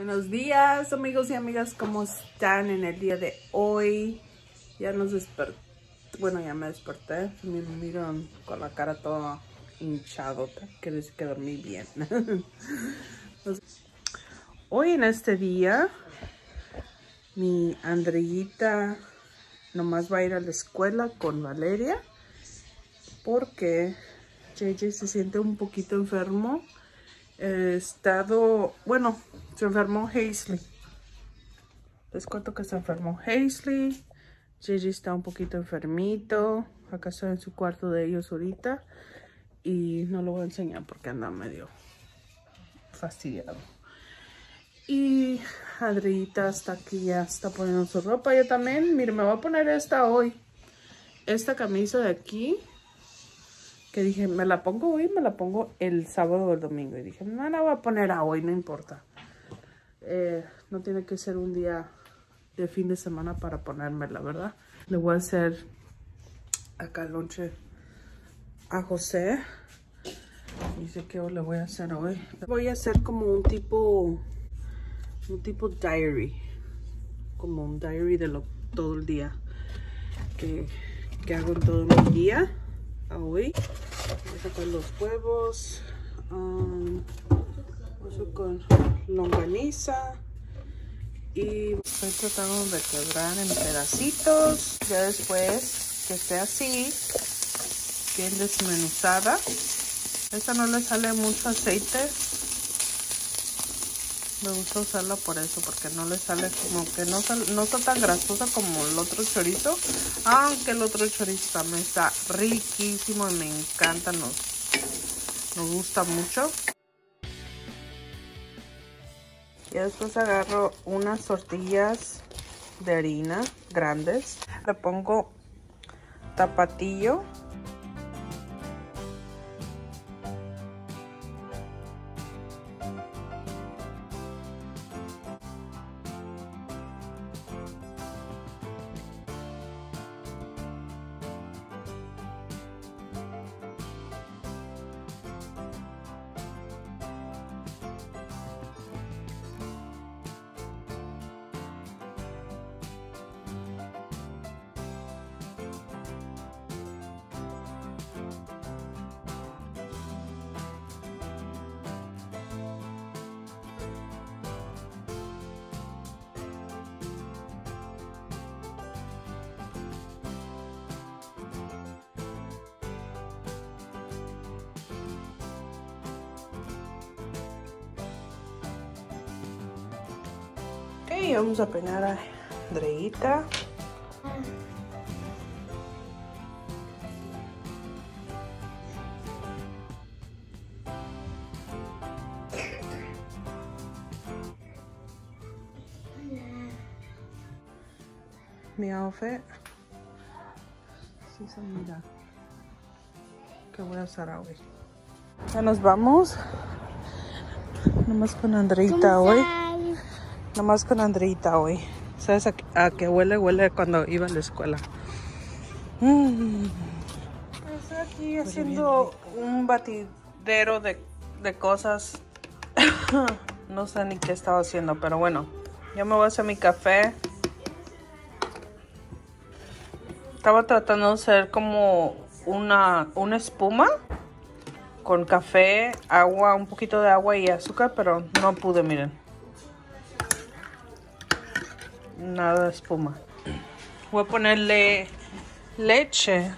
Buenos días, amigos y amigas, ¿cómo están en el día de hoy? Ya nos desperté, bueno, ya me desperté, me miran con la cara toda hinchadota, quiere decir que dormí bien. Hoy en este día, mi Andreita nomás va a ir a la escuela con Valeria, porque JJ se siente un poquito enfermo. Se enfermó Hazley. Les cuento que se enfermó Hazley. JJ está un poquito enfermito. Acá está en su cuarto de ellos ahorita. Y no lo voy a enseñar porque anda medio fastidiado. Y Adriita está aquí, ya está poniendo su ropa. Yo también, miren, me voy a poner esta hoy. Esta camisa de aquí. Que dije, me la pongo hoy, me la pongo el sábado o el domingo. Y dije, no la voy a poner a hoy, no importa. No tiene que ser un día de fin de semana para ponérmela, ¿verdad? Le voy a hacer acá el lonche a José. Dice que le voy a hacer hoy. Voy a hacer como un tipo diary. Como un diary de todo el día. Que hago en todo el día. Hoy voy a sacar los huevos con longaniza y estoy tratando de quebrar en pedacitos. Ya después que esté así, bien desmenuzada, esta no le sale mucho aceite. Me gusta usarla por eso, porque no le sale como que no está tan grasosa como el otro chorizo. Aunque el otro chorizo también está riquísimo y me encanta, nos gusta mucho. Y después agarro unas tortillas de harina grandes. Le pongo tapatillo. Y vamos a peinar a Andreita. Mi outfit. Sí se mira. ¿Qué voy a usar hoy? Ya nos vamos. Nomás con Andreita hoy. Nomás con Andreita hoy. ¿Sabes a qué huele? Huele cuando iba a la escuela. Estoy aquí haciendo un batidero de cosas. No sé ni qué estaba haciendo, pero bueno. Ya me voy a hacer mi café. Estaba tratando de hacer como una espuma con café, agua, un poquito de agua y azúcar, pero no pude, miren. Nada de espuma. Voy a ponerle leche.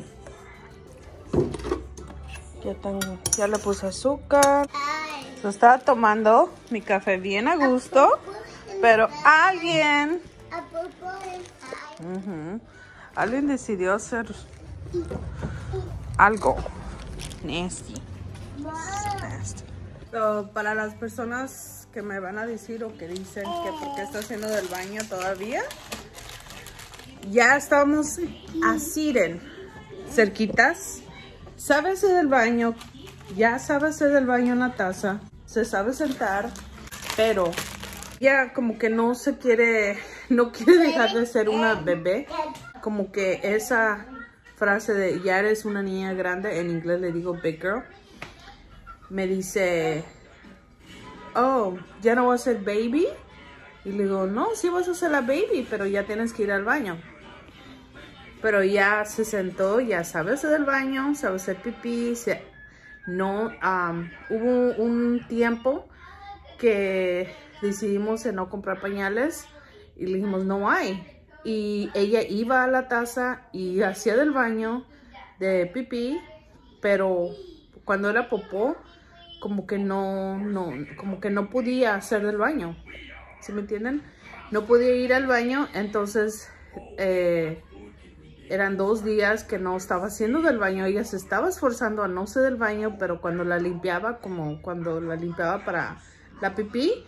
Ya le puse azúcar. Lo estaba tomando mi café bien a gusto, pero alguien decidió hacer algo nasty. So, para las personas que me van a decir o que dicen que por qué está haciendo del baño todavía, ya estamos a Siren, cerquitas. Sabe hacer del baño, ya sabe hacer del baño una taza, se sabe sentar, pero ya como que no quiere dejar de ser una bebé. Como que esa frase de ya eres una niña grande, en inglés le digo big girl, me dice oh, ya no voy a ser baby. Y le digo, no, sí vas a ser la baby, pero ya tienes que ir al baño. Pero ya se sentó, ya sabe hacer el baño, sabe hacer pipí. No, hubo un tiempo que decidimos en no comprar pañales y le dijimos, no hay. Y ella iba a la taza y hacía del baño de pipí, pero cuando era popó, como que no podía hacer del baño. ¿Sí me entienden? No podía ir al baño, entonces eran 2 días que no estaba haciendo del baño. Ella se estaba esforzando a no hacer del baño, pero cuando la limpiaba, como cuando la limpiaba para la pipí,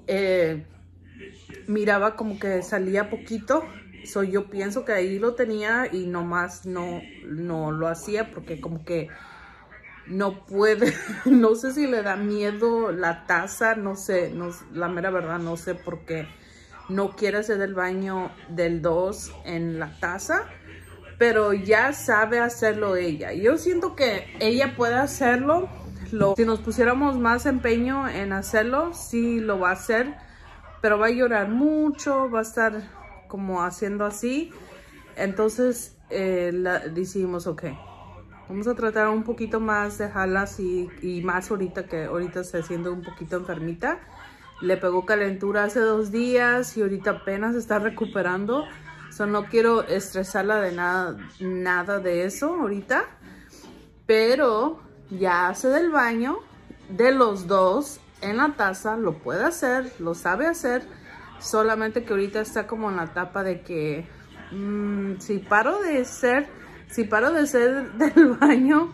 miraba como que salía poquito. So, yo pienso que ahí lo tenía y nomás no lo hacía porque como que no puede. No sé si le da miedo la taza, no sé, la mera verdad no sé por qué no quiere hacer el baño del 2 en la taza, pero ya sabe hacerlo ella. Yo siento que ella puede hacerlo. Si nos pusiéramos más empeño en hacerlo, sí lo va a hacer, pero va a llorar mucho, va a estar como haciendo así. Entonces decidimos, ok, vamos a tratar un poquito más de dejarla así, y más ahorita que ahorita está siendo un poquito enfermita. Le pegó calentura hace 2 días y ahorita apenas está recuperando. So, no quiero estresarla de nada de eso ahorita. Pero ya hace del baño de los 2 en la taza. Lo puede hacer, lo sabe hacer. Solamente que ahorita está como en la etapa de que si paro de hacer del baño,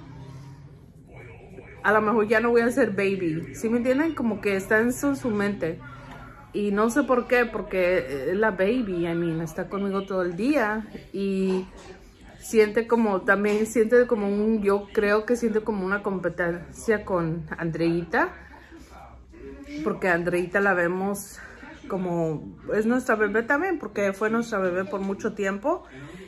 a lo mejor ya no voy a ser baby. ¿Sí me entienden? Como que está en su mente. Y no sé por qué, porque la baby, está conmigo todo el día. Y yo creo que siente como una competencia con Andreita. Porque Andreita la vemos como, es nuestra bebé también, porque fue nuestra bebé por mucho tiempo.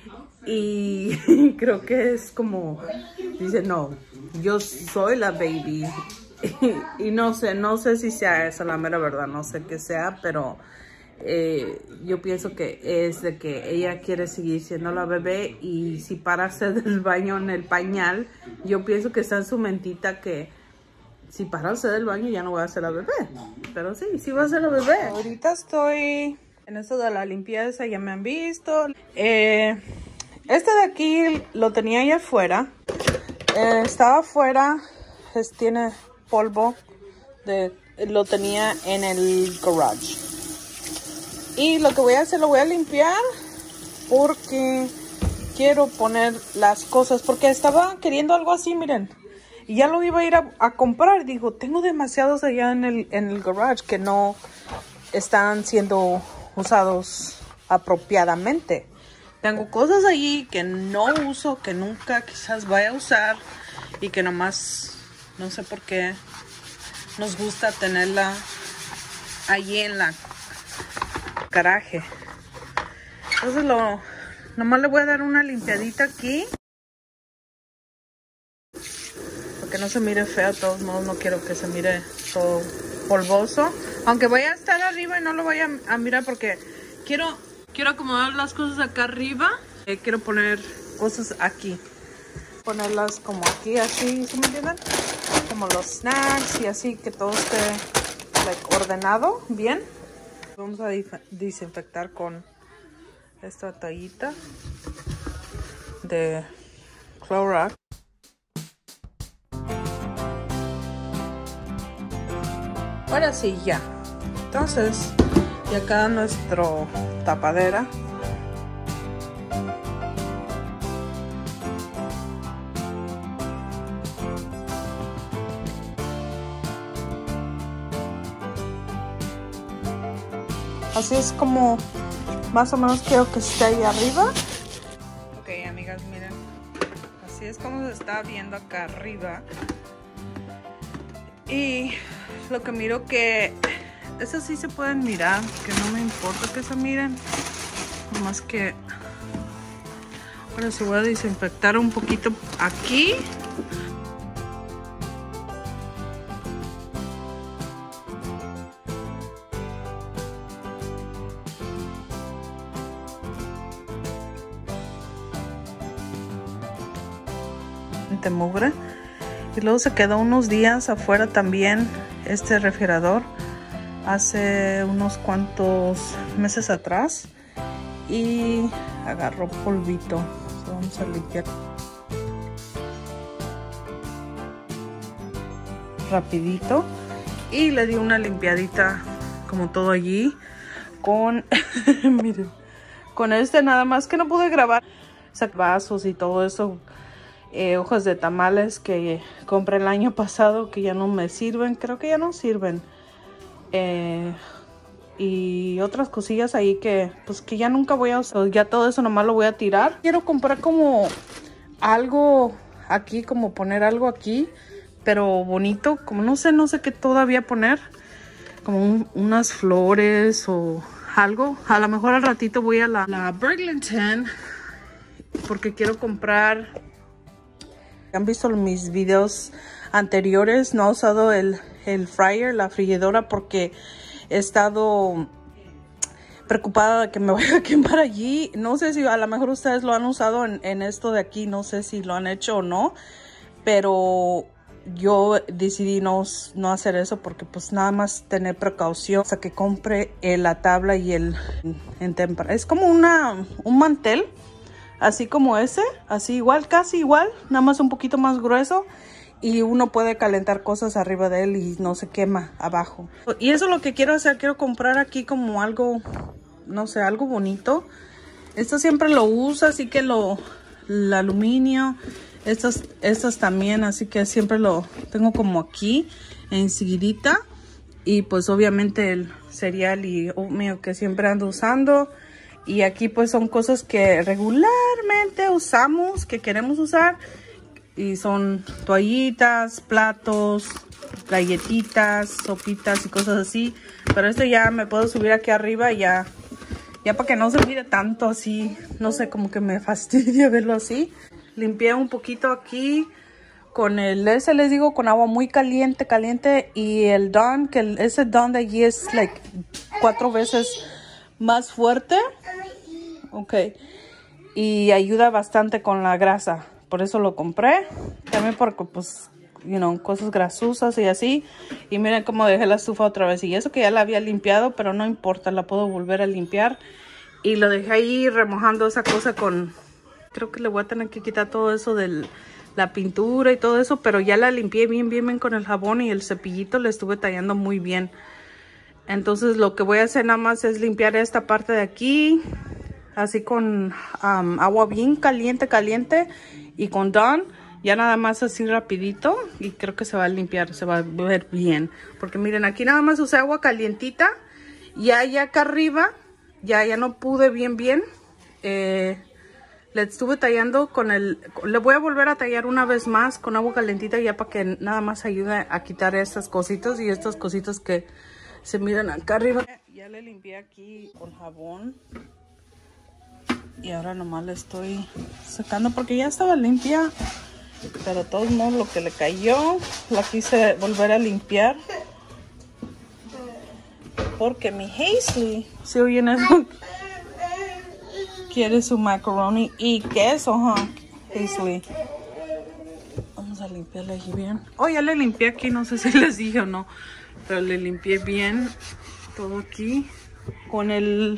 Y creo que es como, dice, no, yo soy la baby. Y no sé si sea esa la mera verdad, no sé qué sea, pero yo pienso que es de que ella quiere seguir siendo la bebé. Y si para hacer del baño en el pañal, yo pienso que está en su mentita que si para hacer del baño ya no voy a ser la bebé. Pero sí va a ser la bebé. Ahorita estoy en esto de la limpieza, ya me han visto. Este de aquí lo tenía allá afuera. Estaba afuera, tiene polvo. Lo tenía en el garage. Y lo que voy a hacer, lo voy a limpiar porque quiero poner las cosas. Porque estaba queriendo algo así, miren. Y ya lo iba a ir a comprar. Digo, tengo demasiados allá en el garage que no están siendo usados apropiadamente. Tengo cosas allí que no uso, que nunca quizás vaya a usar y que nomás, no sé por qué, nos gusta tenerla allí en la garaje. Entonces nomás le voy a dar una limpiadita aquí. Porque no se mire feo, de todos modos no quiero que se mire todo polvoso. Aunque vaya a estar arriba y no lo vaya a mirar porque quiero acomodar las cosas acá arriba. Quiero poner cosas aquí. Ponerlas como aquí, así, ¿sí me entienden? Como los snacks y así, que todo esté ordenado, bien. Vamos a desinfectar con esta toallita de Clorox. Ahora sí, ya. Entonces, y acá nuestro tapadera. Así es como más o menos quiero que esté ahí arriba. Ok, amigas, miren. Así es como se está viendo acá arriba. Y lo que miro que esas sí se pueden mirar, que no me importa que se miren. Nomás que ahora sí voy a desinfectar un poquito aquí. suficiente mugre. Y luego se quedó unos días afuera también este refrigerador hace unos cuantos meses atrás y agarró polvito. Vamos a limpiar rapidito y le di una limpiadita como todo allí con miren, con nada más que no pude grabar vasos y todo eso, hojas de tamales que compré el año pasado que ya no me sirven, creo que ya no sirven, y otras cosillas ahí que pues que ya nunca voy a usar, ya todo eso nomás lo voy a tirar. Quiero comprar como algo aquí, como poner algo aquí, pero bonito, como no sé qué todavía poner, como unas flores o algo. A lo mejor al ratito voy a la Burlington porque quiero comprar. Han visto mis videos anteriores, no he usado el fryer, la freidora, porque he estado preocupada de que me vaya a quemar allí. No sé si a lo mejor ustedes lo han usado en esto de aquí, no sé si lo han hecho o no, pero yo decidí no hacer eso porque pues nada más tener precaución hasta que compre la tabla y en temperatura. Es como un mantel, así como ese, así igual, casi igual, nada más un poquito más grueso. Y uno puede calentar cosas arriba de él y no se quema abajo. Y eso es lo que quiero hacer. Quiero comprar aquí como algo, no sé, algo bonito. Esto siempre lo uso, así que el aluminio. Estas también, así que siempre lo tengo como aquí, enseguidita. Y pues obviamente el cereal y oatmeal que siempre ando usando. Y aquí pues son cosas que regularmente usamos, que queremos usar. Y son toallitas, platos, galletitas, sopitas y cosas así. Pero esto ya me puedo subir aquí arriba ya para que no se mire tanto así. No sé, como que me fastidia verlo así. Limpié un poquito aquí con les digo, con agua muy caliente. Y el Dawn, que ese Dawn de allí es like 4 veces más fuerte. Ok. Y ayuda bastante con la grasa. Por eso lo compré. También porque, pues, cosas grasosas y así. Y miren cómo dejé la estufa otra vez. Y eso que ya la había limpiado, pero no importa. La puedo volver a limpiar. Y lo dejé ahí remojando esa cosa con... Creo que le voy a tener que quitar todo eso de la pintura y todo eso. Pero ya la limpié bien con el jabón y el cepillito. Le estuve tallando muy bien. Entonces lo que voy a hacer nada más es limpiar esta parte de aquí. Así con agua bien caliente. Y con Dawn, ya nada más así rapidito. Y creo que se va a limpiar, se va a ver bien. Porque miren, aquí nada más usé agua calientita. Ya acá arriba, ya no pude bien. Le estuve tallando con le voy a volver a tallar una vez más con agua calientita. Ya para que nada más ayude a quitar estas cositas. Y estas cositas que se miran acá arriba. Ya le limpié aquí con jabón. Y ahora nomás le estoy sacando porque ya estaba limpia. Pero de todos modos lo que le cayó la quise volver a limpiar. Porque mi Hazley, ¿se oyen eso? Quiere su macaroni y queso, Hazley. Vamos a limpiarle aquí bien. Oh, ya le limpié aquí, no sé si les dije o no. Pero le limpié bien todo aquí. Con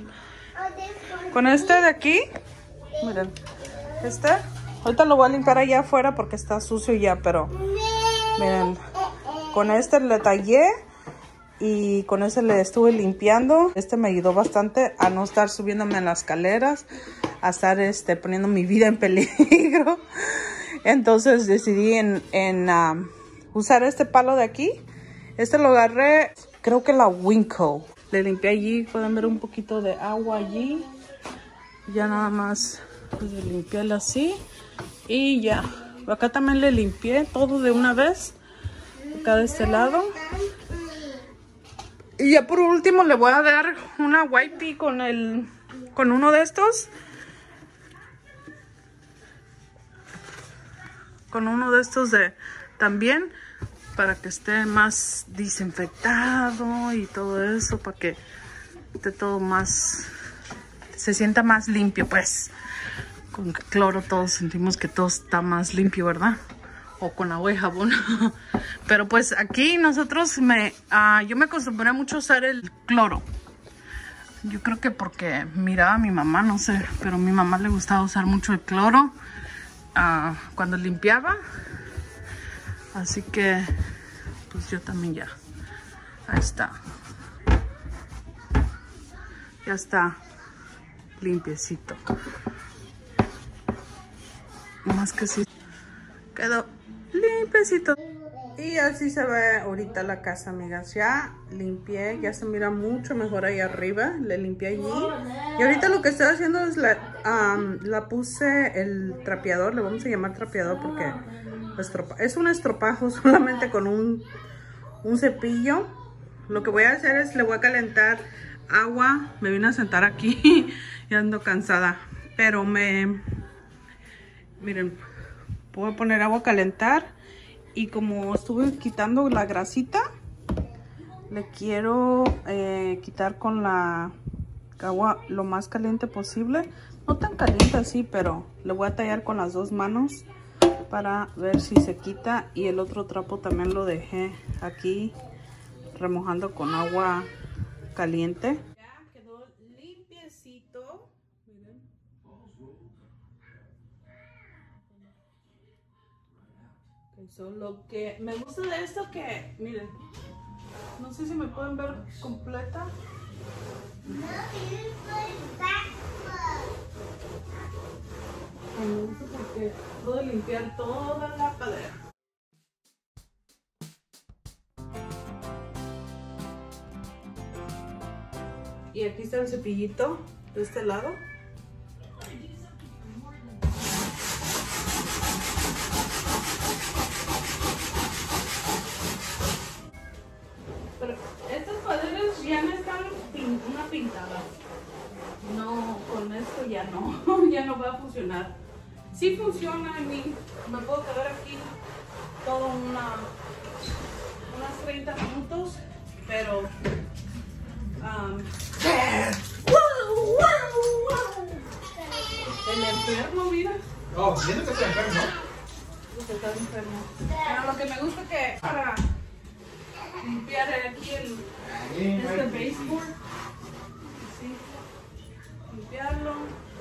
este de aquí, miren, ahorita lo voy a limpiar allá afuera porque está sucio ya, pero miren, con este le tallé y con ese le estuve limpiando. Me ayudó bastante a no estar subiéndome en las escaleras, a estar poniendo mi vida en peligro. Entonces decidí en usar este palo de aquí. Lo agarré, creo que la Winco. Le limpié allí, pueden ver un poquito de agua allí. Ya nada más pues, de limpiarle así. Y ya. Acá también le limpié todo de una vez. Acá de este lado. Y ya por último le voy a dar una wipey con uno de estos. Con uno de estos también. Para que esté más desinfectado y todo eso. Para que esté todo más... se sienta más limpio, pues. Con cloro todos sentimos que todo está más limpio, ¿verdad? o con agua y jabón. Pero pues aquí nosotros yo me acostumbré mucho a usar el cloro. Yo creo que porque miraba a mi mamá, no sé, pero a mi mamá le gustaba usar mucho el cloro cuando limpiaba. Así que pues yo también ya. Ahí está. Ya está limpiecito. Más que sí. Quedó limpiecito. Y así se ve ahorita la casa, amigas. Ya limpié, ya se mira mucho mejor ahí arriba. Le limpié allí. Y ahorita lo que estoy haciendo es la puse el trapeador. Le vamos a llamar trapeador porque es un estropajo solamente con un cepillo. Lo que voy a hacer es le voy a calentar agua. Me vine a sentar aquí. Ya ando cansada. Pero miren, voy a poner agua a calentar. Y como estuve quitando la grasita, le quiero quitar con la agua lo más caliente posible. No tan caliente así, pero le voy a tallar con las dos manos para ver si se quita. Y el otro trapo también lo dejé aquí remojando con agua caliente. Ya quedó limpiecito. Miren. Eso, lo que me gusta de esto que, miren, no sé si me pueden ver completa. Me gusta porque puedo limpiar toda la padera. Y aquí está el cepillito de este lado. Pero estas paredes ya no están una pintada. No, con esto ya no, ya no va a funcionar. Sí funciona a mí, me puedo quedar aquí todo unas 30 minutos, pero el enfermo, mira. Oh, ¿siento que estoy enfermo? Pues está enfermo. Pero lo que me gusta que para limpiar aquí este baseboard, sí, limpiarlo.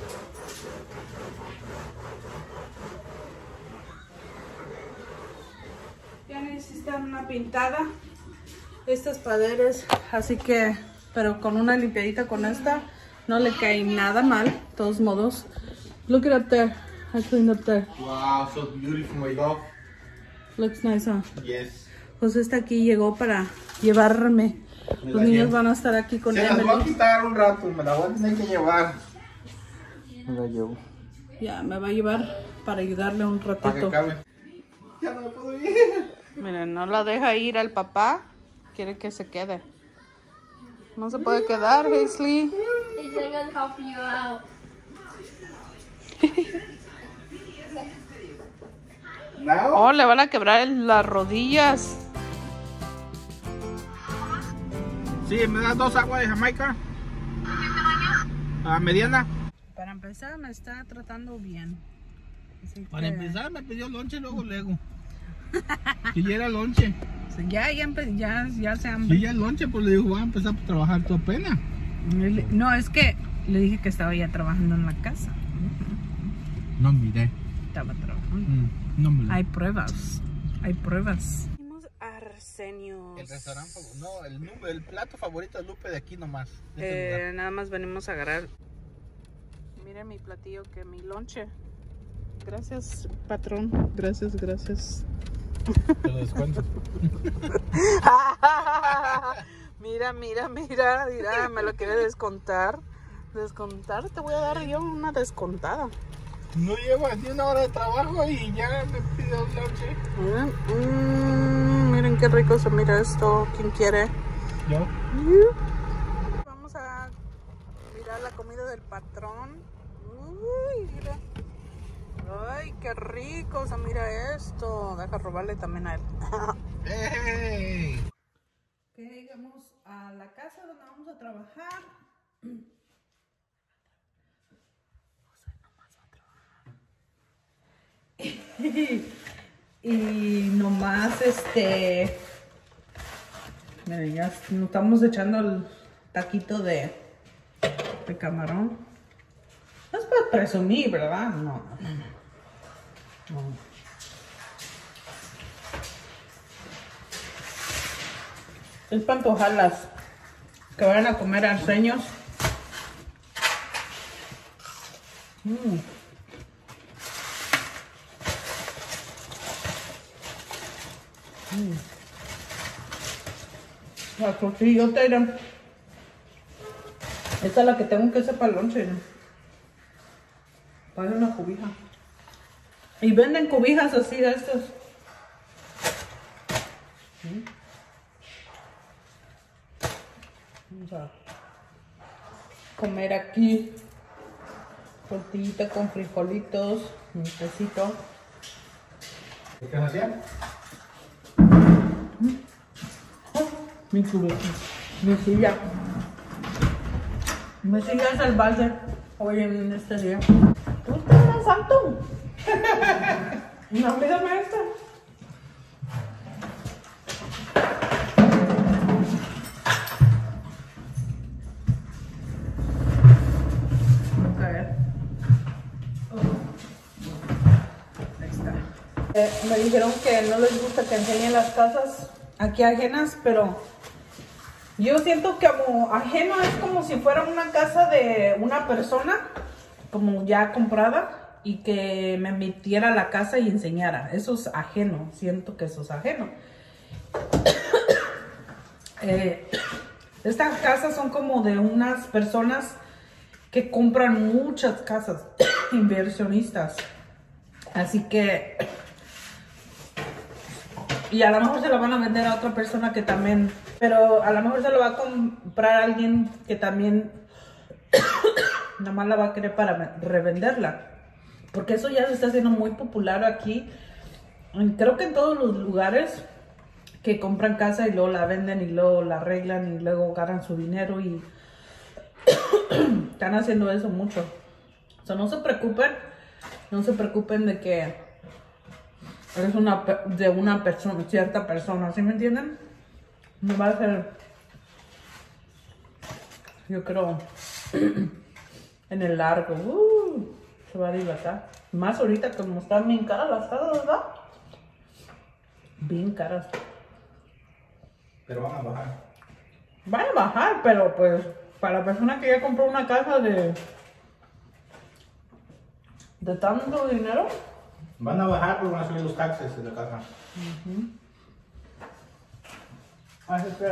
Ya necesitan una pintada estas paredes, así que, pero con una limpiadita con esta no le cae nada mal. De todos modos, look it up there. I cleaned up there. Wow, so beautiful, my dog. Looks nice, huh? Yes. José está aquí, llegó para llevarme. Los niños van a estar aquí con Se las voy a Emily. quitar un rato, me la voy a tener que llevar. Me la llevo. Ya, me va a llevar para ayudarle un Para que ratito. acabe. Ya no me puedo ir. Miren, no la deja ir al papá. Quiere que se quede. No se puede quedar, Hazley. He's gonna help you out. No. Oh, le van a quebrar las rodillas. Sí, me das 2 aguas de Jamaica. Mediana. Para empezar, me está tratando bien. Así Para que- empezar, me pidió lonche, luego. Si ya era lonche. Ya se han... Si ya el lonche, pues le digo, voy a empezar a trabajar tu pena. No, es que le dije que estaba ya trabajando en la casa. No miré. Estaba trabajando. No me Hay pruebas. Hay pruebas. Arsenios. El restaurante no, el plato favorito de Lupe de aquí nomás. Nada más venimos a agarrar. Miren mi platillo, que mi lonche. Gracias, patrón. Gracias. Te lo descuento. Mira, me lo quiere descontar. Te voy a dar yo una descontada. No lleva ni una hora de trabajo y ya me pide un lonche. Miren qué rico se mira esto. ¿Quién quiere? Yo. Vamos a mirar la comida del patrón. Uy, mira. Ay, qué rico se mira esto. Deja robarle también a él. ¡Hey! Que llegamos a la casa donde vamos a trabajar. Y nomás miren, ya nos estamos echando el taquito de camarón. No es para presumir, ¿verdad? No. Es para antojarlas. Que vayan a comer arceños. La tortillota era. Esta es la que tengo que hacer para el lonche, ¿no? Para una cobija. Y venden cobijas así de estas. Vamos a comer aquí. Tortillita con frijolitos, un pesito. ¿Qué estás haciendo? Mi cubeta, mi silla. Mi silla es el balde hoy en este día. ¿Tú estás más alto? No, mírame esta. Vamos a ver. Ahí está. Me dijeron que no les gusta que enseñen las casas aquí ajenas, pero yo siento que como ajeno es como si fuera una casa de una persona, como ya comprada, y que me metiera a la casa y enseñara. Eso es ajeno, siento que eso es ajeno. Estas casas son como de unas personas que compran muchas casas, inversionistas. Así que... Y a lo mejor se la van a vender a otra persona que también... Pero a lo mejor se lo va a comprar a alguien que también... nada más la va a querer para revenderla. Porque eso ya se está haciendo muy popular aquí. Creo que en todos los lugares que compran casa y luego la venden y luego la arreglan y luego ganan su dinero y... están haciendo eso mucho. O sea, no se preocupen. No se preocupen de que... es de una persona, cierta persona, ¿sí me entienden? No va a ser, yo creo, en el largo, se va a dilatar. Más ahorita como están bien caras las casas, ¿verdad? Bien caras. Pero van a bajar. Van a bajar, pero pues para la persona que ya compró una casa de tanto dinero. Van a bajar porque van a subir los taxes de la casa. Así que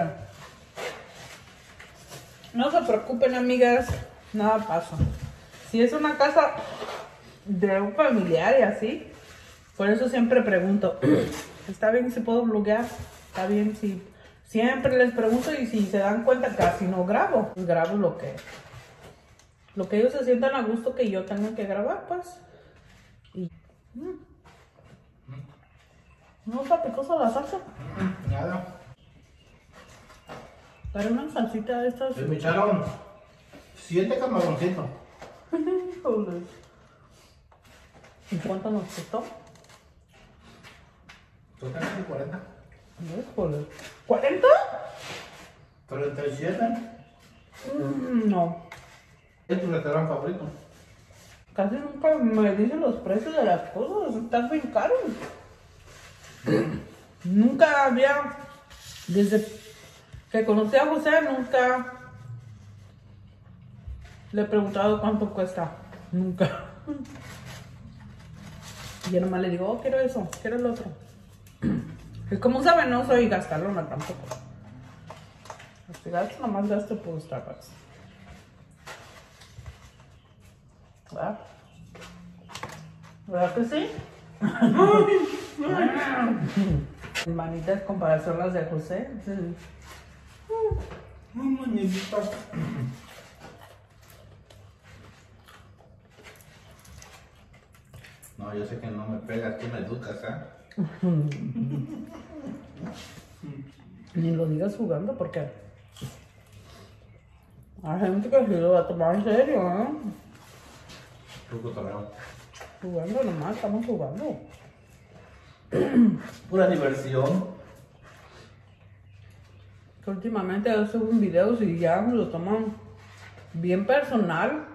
no se preocupen, amigas, nada pasa. Si es una casa de un familiar y así, por eso siempre pregunto, ¿está bien si puedo bloguear? ¿Está bien si...? Siempre les pregunto y si se dan cuenta casi no grabo. Grabo lo que ellos se sientan a gusto que yo tenga que grabar, pues. Y... ¿No está picosa la salsa? Nada. Para una salsita de estas. Me echaron 7 camaroncitos. ¿Y cuánto nos costó? Totalmente 40. ¿40? 37. No. ¿Es tu restaurante favorito? Casi nunca me dicen los precios de las cosas. Están bien caros. Nunca había, desde que conocí a José, nunca le he preguntado cuánto cuesta. Nunca. Y yo nomás le digo, oh, quiero eso, quiero el otro. Y como saben, no soy gastalona tampoco. Si gasto, nomás gasto por Starbucks. ¿Verdad? ¿Verdad que sí? Manitas comparación las de José. Manitas. No, yo sé que no me pegas, tú me educas, Ni lo digas jugando porque hay gente que sí lo va a tomar en serio, ¿eh? Tú cotorreo. Jugando nomás, estamos jugando. Pura diversión. Últimamente yo subo videos y ya lo toman bien personal.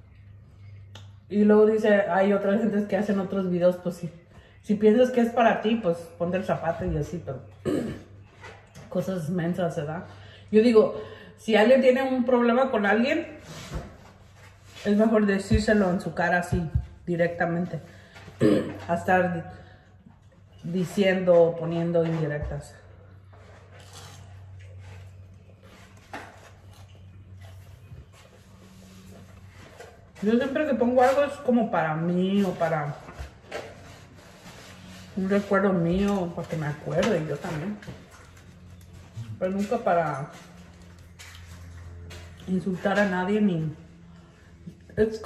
Y luego dice, hay otras gentes que hacen otros videos, pues sí. Si piensas que es para ti, pues ponte el zapato y así, pero cosas mensas, ¿verdad? Yo digo, si alguien tiene un problema con alguien, es mejor decírselo en su cara así, directamente. A estar diciendo, poniendo indirectas. Yo siempre que pongo algo es como para mí o para un recuerdo mío, para que me acuerde, y yo también. Pero nunca para insultar a nadie ni... Es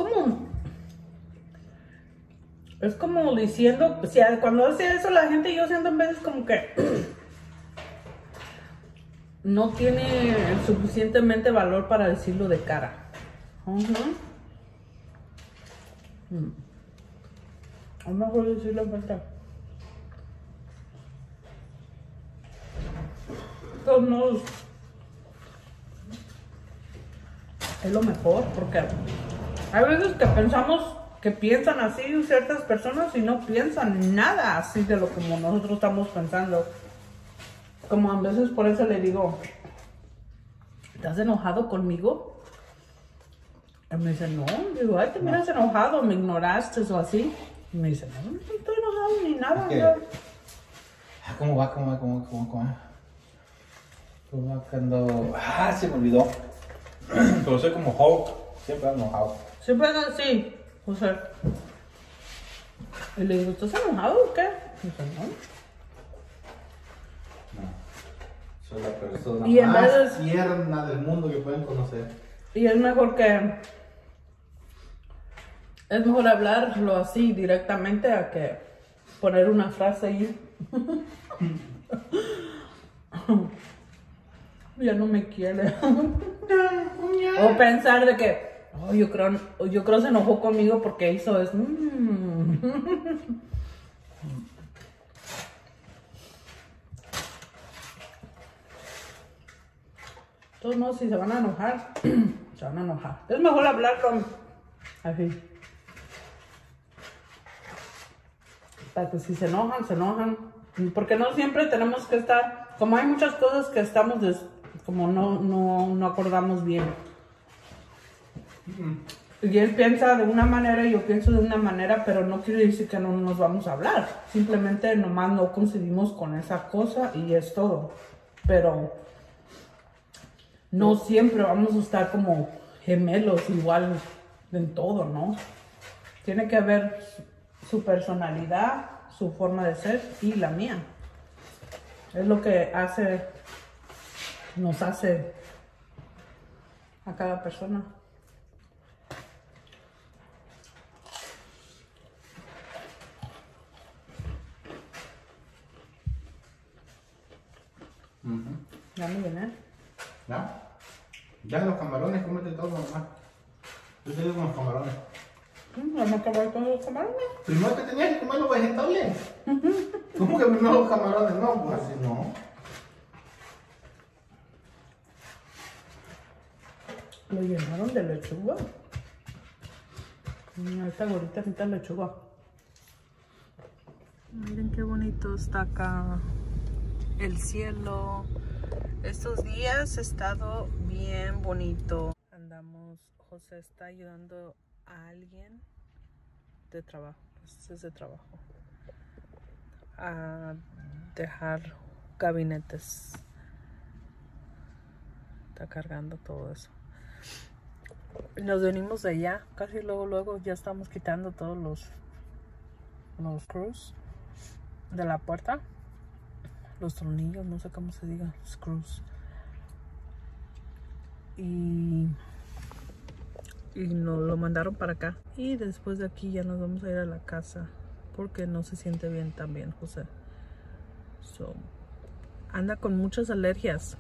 como diciendo, o sea, cuando hace eso la gente, yo siento en veces como que no tiene suficientemente valor para decirlo de cara. Es mejor decirlo en verdad. De todos modos, es lo mejor, porque hay veces que pensamos que piensan así ciertas personas y no piensan nada así de lo como nosotros estamos pensando. Como a veces por eso le digo, ¿estás enojado conmigo? Y me dice, no. Digo, ay, te miras enojado, me ignoraste o así. Y me dice, no estoy enojado ni nada. Okay. ¿Cómo va? ¿Cómo va cuando... se me olvidó. Pero soy como Hulk, siempre ando enojado. Siempre ando así, José. Y le digo, ¿estás enojado o qué? Y dice, no. Soy la persona Y más tierna del mundo que pueden conocer. Y es mejor hablarlo así directamente a que poner una frase ahí. Ya no me quiere. O pensar de que, oh, yo creo se enojó conmigo porque hizo eso. Todos modos, si se van a enojar, se van a enojar. Es mejor hablarlo así. Para que si se enojan, se enojan. Porque no siempre tenemos que estar, como hay muchas cosas que estamos, como no acordamos bien. Y él piensa de una manera y yo pienso de una manera, pero no quiere decir que no nos vamos a hablar. Simplemente nomás no coincidimos con esa cosa y es todo. Pero no siempre vamos a estar como gemelos igual en todo, ¿no? Tiene que haber su personalidad, su forma de ser y la mía. Es lo que nos hace a cada persona. Ya me llené. ¿Ya? Ya los camarones, cómete todo nomás. Yo te digo unos camarones. Vamos a acabar con los camarones. Primero que tenías que comer los vegetales. ¿Cómo que primero los camarones? No, pues así no. Lo llenaron de lechuga. Esta gorita necesita lechuga. Miren qué bonito está acá el cielo. Estos días ha estado bien bonito. José está ayudando a alguien de trabajo, es de trabajo, a dejar gabinetes. Está cargando todo eso. Nos venimos de allá, casi luego ya estamos quitando todos los screws de la puerta, los tornillos, no sé cómo se diga, screws. Y nos lo mandaron para acá. Y después de aquí ya nos vamos a ir a la casa porque no se siente bien también José. Anda con muchas alergias.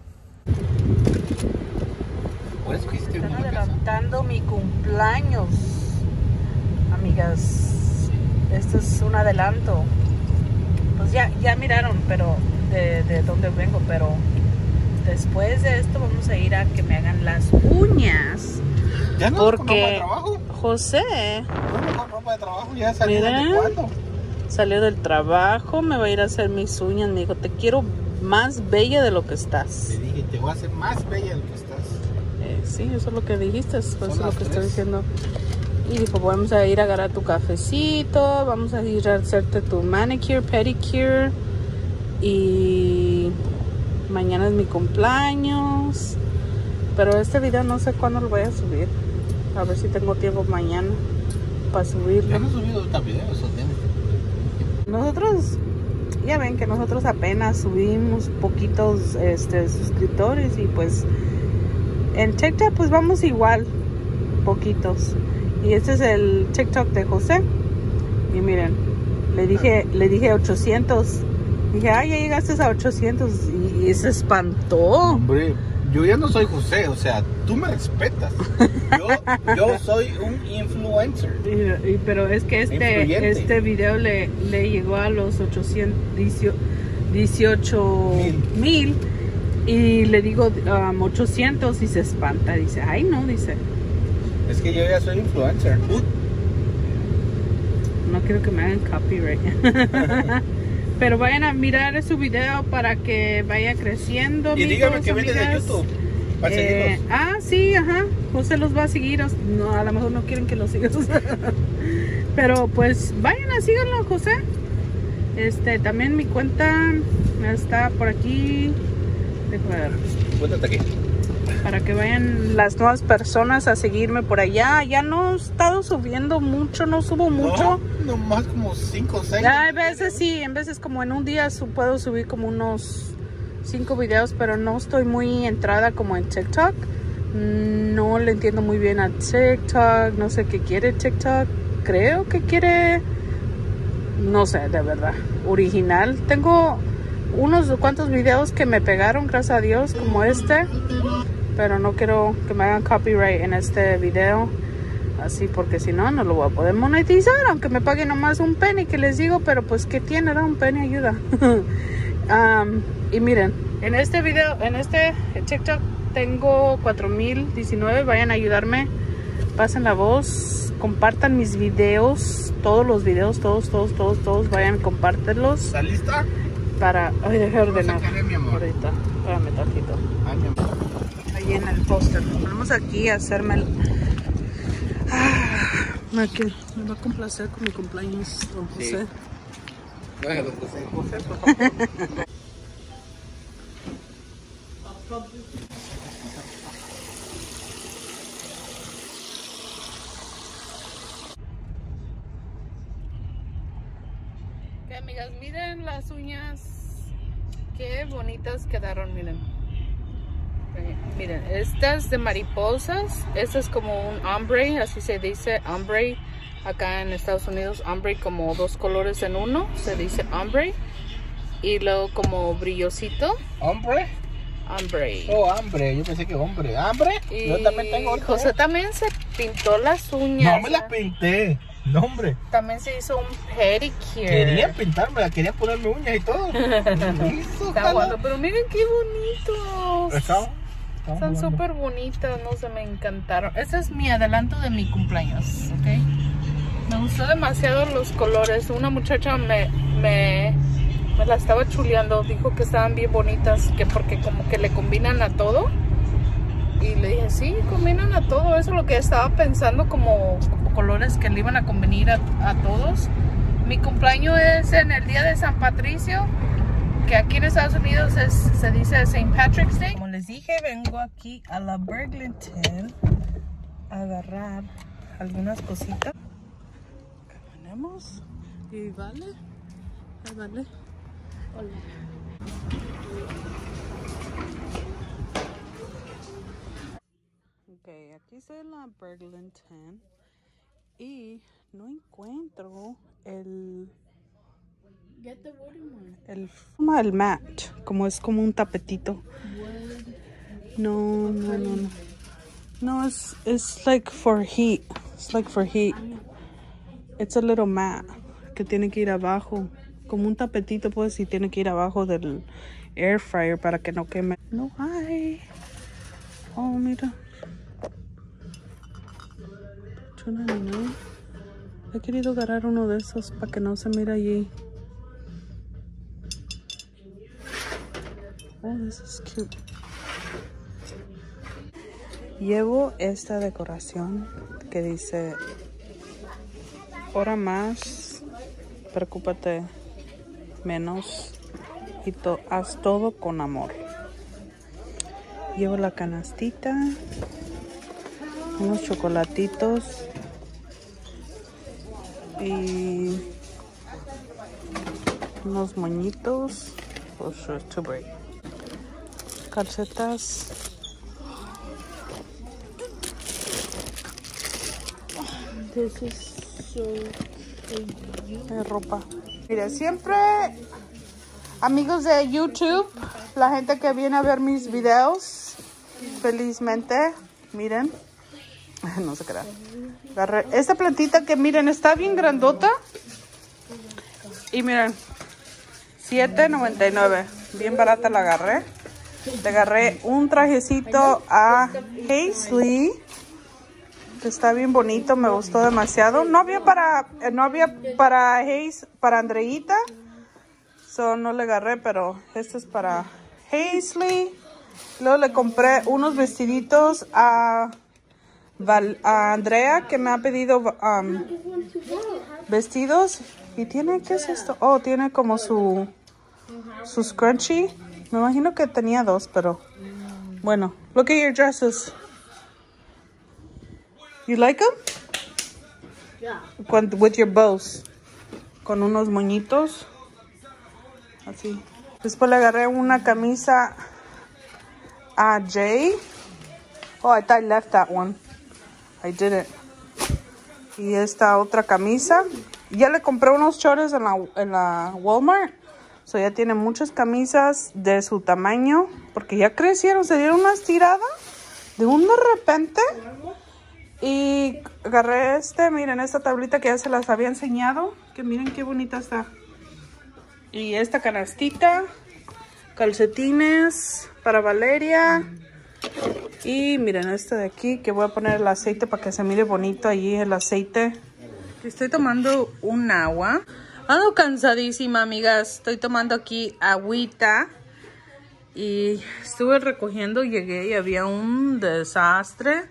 Están adelantando mi cumpleaños, amigas. Esto es un adelanto. pues ya miraron, pero de dónde vengo, pero después de esto vamos a ir a que me hagan las uñas. ¿Ya no porque con ropa de trabajo? José, ¿No con ropa de trabajo? ¿Ya salió Mira. desde cuándo? salió del trabajo, me va a ir a hacer mis uñas. Me dijo, te quiero más bella de lo que estás. Le dije, te voy a hacer más bella de lo que estás. Sí, eso es lo que dijiste, eso es lo las que estoy 3. diciendo. Y dijo, vamos a ir a agarrar tu cafecito, vamos a ir a hacerte tu manicure, pedicure. Y mañana es mi cumpleaños. Pero este video no sé cuándo lo voy a subir. A ver si tengo tiempo mañana para subirlo. Ya no he subido ahorita videos, eso tiene. Nosotros, ya ven que nosotros apenas subimos poquitos suscriptores. Y pues en TikTok pues vamos igual, poquitos. Y este es el TikTok de José. Y miren, le dije 800. Dije, ay, ya llegaste a 800. Y se espantó. Hombre, yo ya no soy José, o sea, tú me respetas. Yo soy un influencer. Pero es que Influyente. este video le llegó a los 18,000. Y le digo 800 y se espanta. Dice, ay, no, dice. Es que yo ya soy influencer. No quiero que me hagan copyright. Pero vayan a mirar su video para que vaya creciendo. Y dígame amigos, que viene de amigas. YouTube. Para seguirnos. Sí, ajá. José los va a seguir. No, a lo mejor no quieren que los sigas. Pero pues vayan a síganlo, José. También mi cuenta está por aquí. Déjame ver. Cuéntate aquí. Para que vayan las nuevas personas a seguirme por allá. Ya no he estado subiendo mucho, no subo mucho. No, más como 5 o 6. A veces sí, en veces como en un día puedo subir como unos 5 videos, pero no estoy muy entrada como en TikTok. No le entiendo muy bien a TikTok, no sé qué quiere TikTok. Creo que quiere, no sé, de verdad, original. Tengo unos cuantos videos que me pegaron, gracias a Dios, como este. Pero no quiero que me hagan copyright en este video. Así, porque si no, no lo voy a poder monetizar. Aunque me paguen nomás un penny, que les digo. Pero pues, ¿qué tiene? ¿No? Un penny ayuda. Y miren, en este video, en este TikTok, tengo 4,019. Vayan a ayudarme. Pasen la voz. Compartan mis videos. Todos los videos, todos. Vayan a compartirlos. ¿Estás lista? Para... Ay, deje de ordenar. sacaré, mi amor. Ahorita. Espérame tantito. Ay, mi amor. Ahí en el póster. Vamos aquí a hacerme el... me va a complacer con mi cumpleaños, don José. Sí. Bueno, José, por favor. Ok, amigas, miren las uñas. Qué bonitas quedaron, miren. Miren, estas de mariposas. Esta es como un ombre, así se dice ombre. Acá en Estados Unidos, ombre como 2 colores en uno. Se dice ombre. Y luego como brillosito. ¿Hombre? Ombre. Oh, hambre. Yo pensé que hombre. ¿Hambre? Y Yo también tengo otro. José también se pintó las uñas. No me las pinté. No, hombre. También se hizo un pedicure. Querían pintarme, querían ponerme uñas y todo. Está bueno, pero miren qué bonitos. Están súper. súper bonitas, no sé, me encantaron. Ese es mi adelanto de mi cumpleaños, ¿ok? Me gustó demasiado los colores. Una muchacha me la estaba chuleando, dijo que estaban bien bonitas, que porque como que le combinan a todo. Y le dije, sí, combinan a todo. Eso es lo que estaba pensando, como colores que le iban a convenir a todos. Mi cumpleaños es en el día de San Patricio, que aquí en Estados Unidos se dice St. Patrick's Day. Como les dije, vengo aquí a la Burlington a agarrar algunas cositas. Caminemos. Y vale. Vale. Hola. Ok, aquí estoy en la Burlington y no encuentro el mat, como es como un tapetito. No. No, it's like for heat. It's like for heat. It's a little mat que tiene que ir abajo. como un tapetito, pues, si tiene que ir abajo del air fryer para que no queme. No hay. Oh, mira. $2.99. He querido agarrar uno de esos para que no se mire allí. Oh, this is cute. Llevo esta decoración que dice: ora más, preocúpate menos y haz todo con amor. Llevo la canastita, unos chocolatitos y unos moñitos, calcetas, This is so de ropa. Mira, siempre, amigos de YouTube, la gente que viene a ver mis videos, felizmente, miren, no se crean. Agarré esta plantita que miren, está bien grandota. Y miren, $7.99. Bien barata la agarré. Le agarré un trajecito a Hazley, que está bien bonito, me gustó demasiado. No había para Andreita, so no le agarré, pero este es para Hazley. Luego le compré unos vestiditos a Andrea, que me ha pedido vestidos. Y tiene, ¿qué es esto? Oh, tiene como su scrunchie. Me imagino que tenía dos, pero bueno. Look at your dresses. You like them? Yeah. With your bows. Con unos moñitos. Así. Después le agarré una camisa a Jay. Oh, I thought I left that one. I didn't. Y esta otra camisa. Ya le compré unos shorts en la Walmart. So ya tiene muchas camisas de su tamaño. Porque ya crecieron. Se dieron una estirada de un de repente. Y agarré miren, esta tablita que ya se las había enseñado. Que miren qué bonita está. Y esta canastita. Calcetines para Valeria. Y miren este de aquí, que voy a poner el aceite para que se mire bonito allí el aceite. Estoy tomando un agua. Ando cansadísima, amigas. Estoy tomando aquí agüita. Y estuve recogiendo, llegué y había un desastre.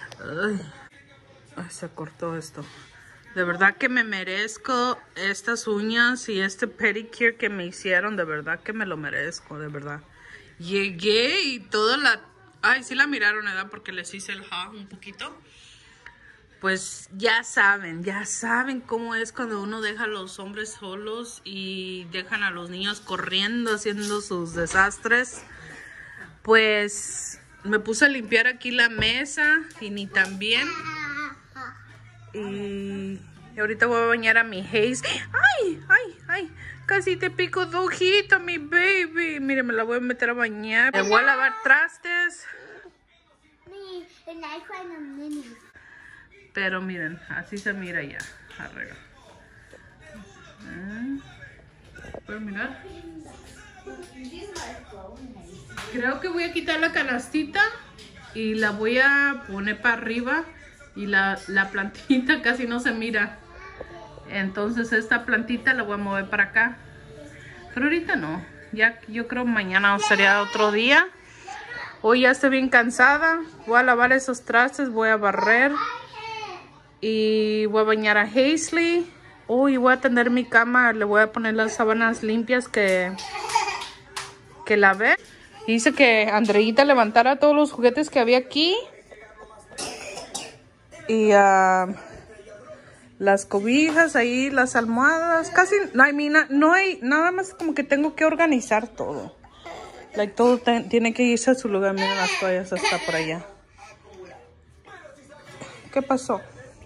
Ay, se cortó esto. De verdad que me merezco estas uñas y este pedicure que me hicieron. De verdad que me lo merezco, de verdad. Llegué y toda la... Ay, sí la miraron, ¿verdad? Porque les hice el haul un poquito. Pues ya saben cómo es cuando uno deja a los hombres solos y dejan a los niños corriendo, haciendo sus desastres. Pues me puse a limpiar aquí la mesa y ni tan bien. Y ahorita voy a bañar a mi Haze. ¡Ay! ¡Ay! ¡Ay! Casi te pico de ojito, mi baby. Miren, me la voy a meter a bañar. Me voy a lavar trastes. Pero miren, así se mira ya. Arriba. ¿Pueden mirar? Creo que voy a quitar la canastita y la voy a poner para arriba. Y la plantita casi no se mira. Entonces esta plantita la voy a mover para acá. Pero ahorita no. Ya yo creo mañana sería otro día. Hoy ya estoy bien cansada. Voy a lavar esos trastes. Voy a barrer. Y voy a bañar a Hazley. Y voy a tender mi cama. Le voy a poner las sábanas limpias que lavé. Hice que Andreita levantara todos los juguetes que había aquí. Y las cobijas ahí, las almohadas, casi, no hay, nada más como que tengo que organizar todo. Like, todo tiene que irse a su lugar. Miren, las toallas está por allá. ¿Qué pasó?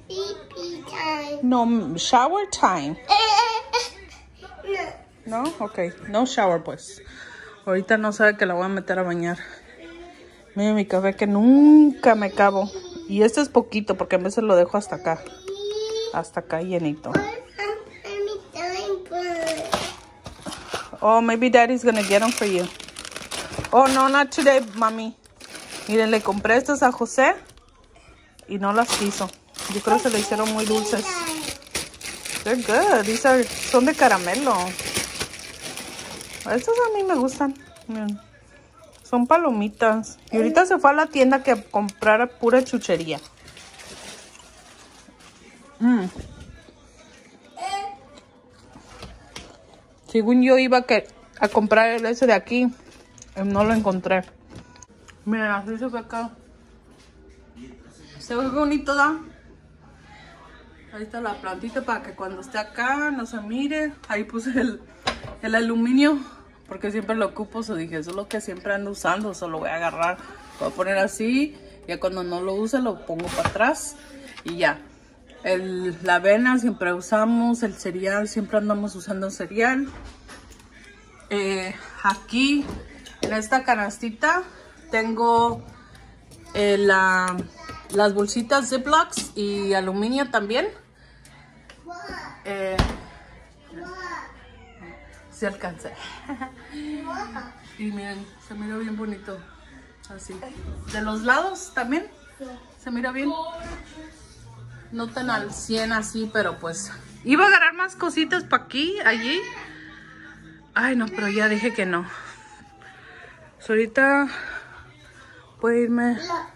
No, shower time. ¿No? Ok, no shower pues. Ahorita no sabe que la voy a meter a bañar. Miren mi café que nunca me acabo. Y este es poquito porque a veces lo dejo hasta acá. Hasta acá llenito. Oh, maybe daddy's gonna get them for you. Oh, no, not today, mami. Miren, le compré estas a José y no las quiso. Yo creo que se le hicieron muy dulces. They're good. Son de caramelo. Estos a mí me gustan. Miren. Son palomitas. Y ahorita se fue a la tienda que comprara pura chuchería. Según yo iba a comprar ese de aquí, no lo encontré. Miren, así se ve acá. Se ve bonito, ¿da? Ahí está la plantita para que cuando esté acá no se mire. Ahí puse el aluminio porque siempre lo ocupo. So dije, eso es lo que siempre ando usando. Solo voy a agarrar, lo voy a poner así. Ya cuando no lo use lo pongo para atrás y ya. La avena siempre usamos, el cereal siempre andamos usando cereal. Aquí en esta canastita tengo las bolsitas Ziplocs y aluminio también. Sí alcancé. Y miren, se mira bien bonito. Así. De los lados también se mira bien. No tan al 100 así, pero pues iba a agarrar más cositas para aquí, allí. Ay, no, pero ya dije que no. So, ahorita voy a irme